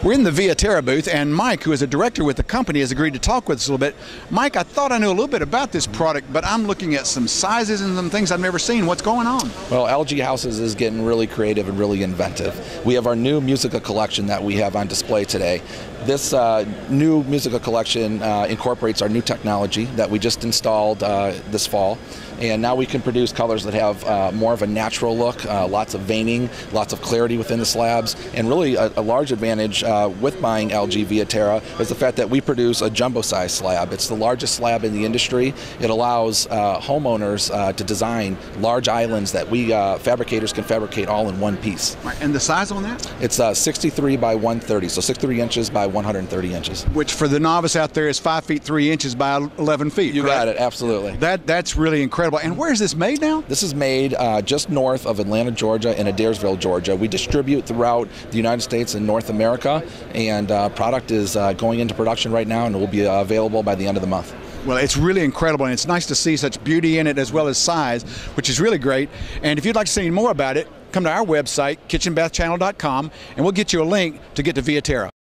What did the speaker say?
We're in the Viatera booth, and Mike, who is a director with the company, has agreed to talk with us a little bit. Mike, I thought I knew a little bit about this product, but I'm looking at some sizes and some things I've never seen. What's going on? Well, LG Houses is getting really creative and really inventive. We have our new Musica collection that we have on display today. This new Musica collection incorporates our new technology that we just installed this fall. And now we can produce colors that have more of a natural look, lots of veining, lots of clarity within the slabs, and really a large advantage with buying LG Viatera is the fact that we produce a jumbo size slab. It's the largest slab in the industry. It allows homeowners to design large islands that we fabricators can fabricate all in one piece. Right. And the size on that? It's 63 by 130, so 63 inches by 130 inches. Which for the novice out there is 5 feet 3 inches by 11 feet. You correct? got it, absolutely. That's really incredible. And where is this made now? This is made just north of Atlanta, Georgia, and Adairsville, Georgia. We distribute throughout the United States and North America, and product is going into production right now, and it will be available by the end of the month. Well, it's really incredible, and it's nice to see such beauty in it as well as size, which is really great. And if you'd like to see more about it, come to our website, kitchenbathchannel.com, and we'll get you a link to get to Viatera.